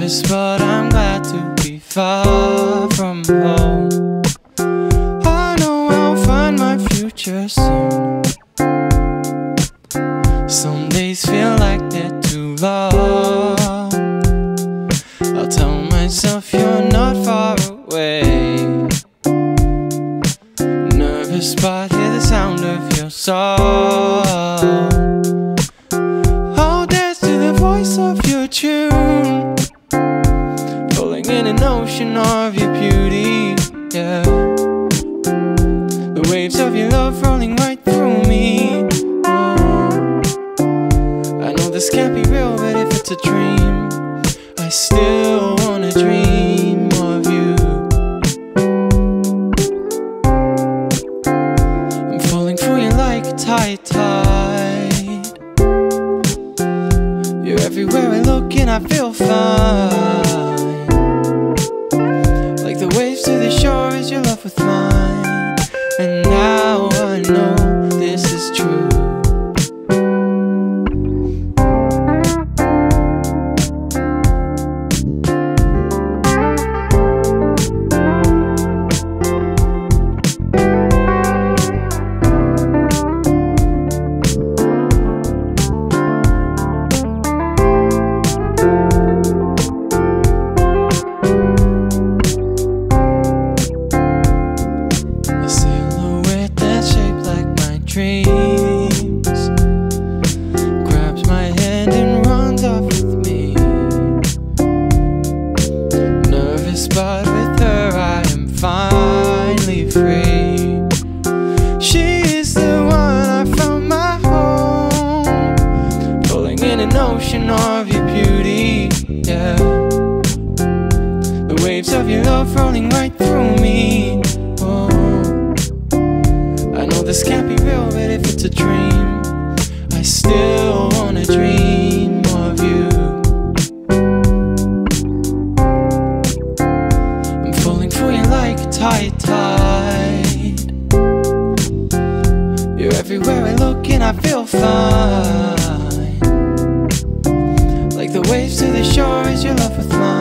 Nervous, but I'm glad to be far from home. I know I'll find my future soon. Some days feel like they're too long. I'll tell myself you're not far away. Nervous, but hear the sound of your song. I'll dance to the voice of your tune, falling in an ocean of your beauty, yeah. The waves of your love rolling right through me. Oh, I know this can't be real, but if it's a dream, I still wanna dream of you. I'm falling for you like a tide. You're everywhere I look and I feel fine. Like the waves to the shore is your love with mine. And now I know this is true. Dreams grabs my hand and runs off with me. Nervous, but with her I am finally free. She is the one, I found my home, falling in an ocean of your beauty, yeah. The waves of your love rolling right through me. Oh, I know this can't be real, but if it's a dream, I still wanna dream of you. I'm falling for you like a tide. You're everywhere I look and I feel fine. Like the waves to the shore is your love with mine.